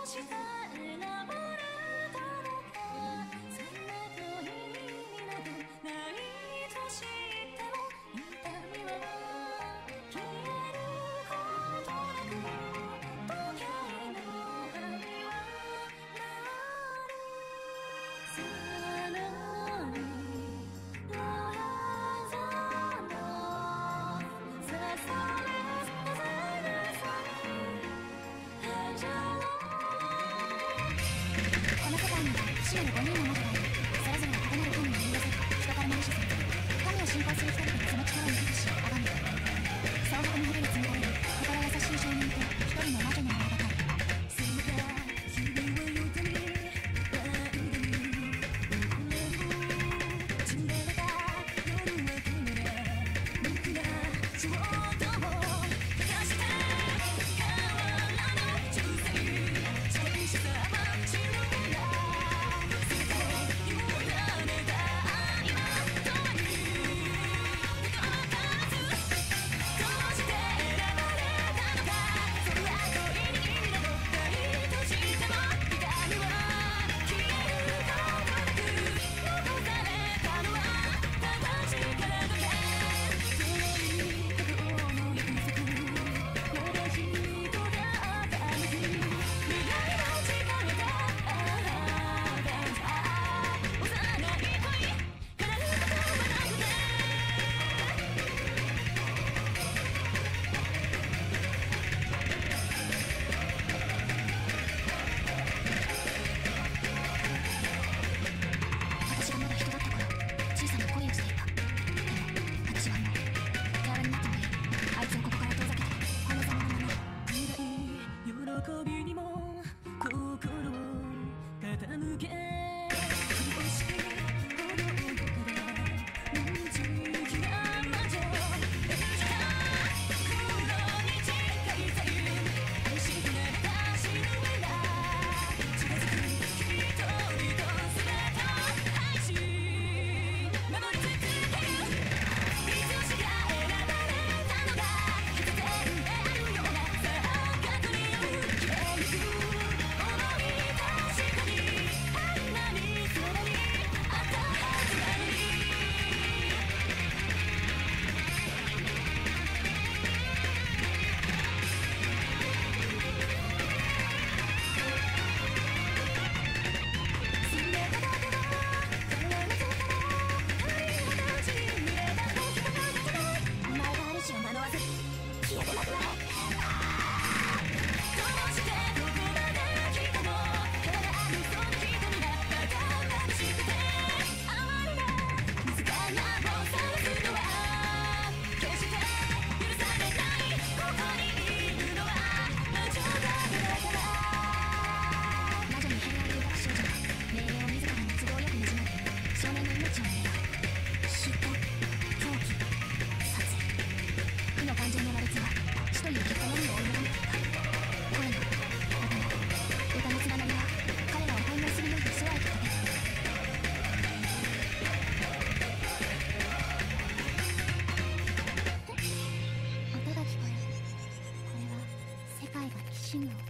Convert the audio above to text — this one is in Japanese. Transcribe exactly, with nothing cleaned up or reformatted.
して選ばれたのか。そんな遠い意味などないと知っても痛みは消えることなく時計の針は鳴る。さらに Your hands are enough. Success is innocent. Angel この世界には死なるごにんの魔女がいる。それぞれが異なる神に見出せ人からなる主戦。神を信仰する人々がその力に寄付し崇める。総北の日々に紡がれる心優しい少年と一人の魔女の物語。それが日々をよたに間に散られた夜はこのら僕が衝動を消して変わらぬ忠誠寂しさは散るんだ。全て委ねた愛は永遠に変わらず。どうして選ばれたのか。そんな恋に意味などないとしても痛みは消えることなく残されたのはただ力だけ。遠い過去の約束まだ人があったあの日未来の力でああだ幼い恋叶うことはなくて。私がまだ人だった頃小さな恋をしていた。でも私はもう手荒になってもいい。あいつをここから遠ざけてこのざまのまま。辛い喜びにも心を傾け苦しいほどのから無慈悲な魔女演じた黒に近いさゆ愛しくなれたシルエラ近づく一人とすべてを愛し守り続ける。いつしか選ばれたのが必然であるような錯覚による消えゆく想い。確かにあんなにそばにあったはずなのに。すれただけは体の底から愛の形に見えた時がなくてお前が主を惑わず消えてなくなれ。どうしてここまで来たの。ただあのその瞳がまた眩しくて哀れな水かなを探すのは決して許されない。ここにいるのは魔女だから。魔女に偏愛を抱く少女は命令を自らの都合よくねじ曲げ少年の命を狙う。嫉妬狂気殺意の感情の羅列は死という結果のみを追い求めていた。声の音の歌のつながりは彼らを翻弄するように空へと飛べる。音が聞こえる。これは世界がきしむ音。